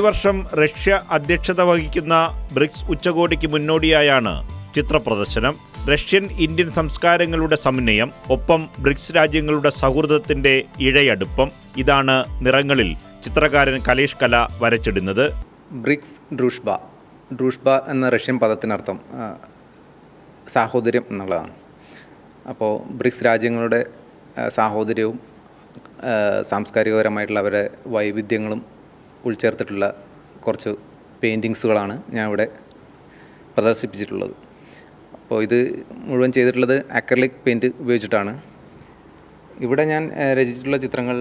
വർഷം റഷ്യ അധ്യക്ഷത വഹിക്കുന്ന ബ്രിക്സ് ഉച്ചകോടിക്ക് മുന്നോടിയായാണ് ചിത്രപ്രദർശനം. റഷ്യൻ ഇന്ത്യൻ സംസ്കാരങ്ങളുടെ സമന്വയം, ഒപ്പം ബ്രിക്സ് രാജ്യങ്ങളുടെ സൗഹൃദത്തിന്റെ ഇഴയടുപ്പം. ഇതാണ് നിറങ്ങളിൽ ചിത്രകാരൻ കലേഷ് കല വരച്ചിടുന്നത്. ബ്രിക്സ് ഡ്രൂഷ്ബ. ഡ്രൂഷ്ബ എന്ന റഷ്യൻ പദത്തിനർത്ഥം സാഹോദര്യം എന്നുള്ളതാണ്. അപ്പോൾ ബ്രിക്സ് രാജ്യങ്ങളുടെ സാഹോദര്യവും സാംസ്കാരികപരമായിട്ടുള്ള അവരുടെ വൈവിധ്യങ്ങളും ഉൾച്ചേർത്തിട്ടുള്ള കുറച്ച് പെയിൻറ്റിങ്സുകളാണ് ഞാൻ ഇവിടെ പ്രദർശിപ്പിച്ചിട്ടുള്ളത്. അപ്പോൾ ഇത് മുഴുവൻ ചെയ്തിട്ടുള്ളത് അക്രലിക് പെയിൻറ്റ് ഉപയോഗിച്ചിട്ടാണ്. ഇവിടെ ഞാൻ രചിച്ചിട്ടുള്ള ചിത്രങ്ങൾ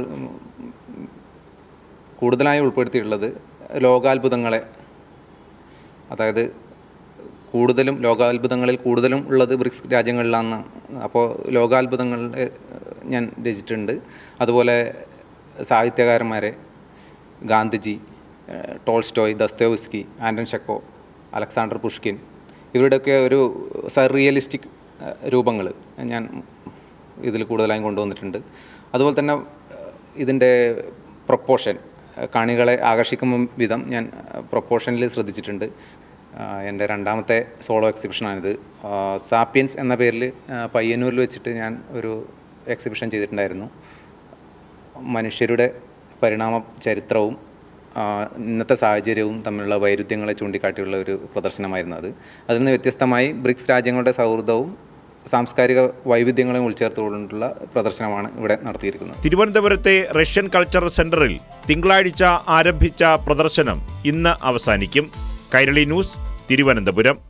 കൂടുതലായി ഉൾപ്പെടുത്തിയിട്ടുള്ളത് ലോകാത്ഭുതങ്ങളെ, അതായത് ലോകാത്ഭുതങ്ങളിൽ കൂടുതലും ഉള്ളത് ബ്രിക്സ് രാജ്യങ്ങളിലാണ്. അപ്പോൾ ലോകാത്ഭുതങ്ങളെ ഞാൻ രചിച്ചിട്ടുണ്ട്. അതുപോലെ സാഹിത്യകാരന്മാരെ, Gandhiji, Tolstoy, Dostoevsky, Anton Chekhov, Alexander Pushkin, ഇവരുടെയൊക്കെ ഒരു സർറിയലിസ്റ്റിക് രൂപങ്ങൾ ഞാൻ ഇതിൽ കൂടുതലായും കൊണ്ടുവന്നിട്ടുണ്ട്. അതുപോലെ തന്നെ ഇതിൻ്റെ പ്രൊപ്പോർഷൻ, കാണികളെ ആകർഷിക്കുന്ന വിധം ഞാൻ പ്രൊപ്പോർഷനിൽ ശ്രദ്ധിച്ചിട്ടുണ്ട്. എൻ്റെ രണ്ടാമത്തെ സോളോ എക്സിബിഷനാണിത്. സാപ്പിയൻസ് എന്ന പേരിൽ പയ്യന്നൂരിൽ വെച്ചിട്ട് ഞാൻ ഒരു എക്സിബിഷൻ ചെയ്തിട്ടുണ്ടായിരുന്നു. മനുഷ്യരുടെ പരിണാമ ചരിത്രവും ഇന്നത്തെ സാഹചര്യവും തമ്മിലുള്ള വൈരുദ്ധ്യങ്ങളെ ചൂണ്ടിക്കാട്ടിയുള്ള ഒരു പ്രദർശനമായിരുന്നു അത്. അതിൽ നിന്ന് വ്യത്യസ്തമായി ബ്രിക്സ് രാജ്യങ്ങളുടെ സൗഹൃദവും സാംസ്കാരിക വൈവിധ്യങ്ങളും ഉൾച്ചേർത്തുകൊണ്ടുള്ള പ്രദർശനമാണ് ഇവിടെ നടത്തിയിരിക്കുന്നത്. തിരുവനന്തപുരത്തെ റഷ്യൻ കൾച്ചറൽ സെന്ററിൽ തിങ്കളാഴ്ച ആരംഭിച്ച പ്രദർശനം ഇന്ന് അവസാനിക്കും. കൈരളി ന്യൂസ്, തിരുവനന്തപുരം.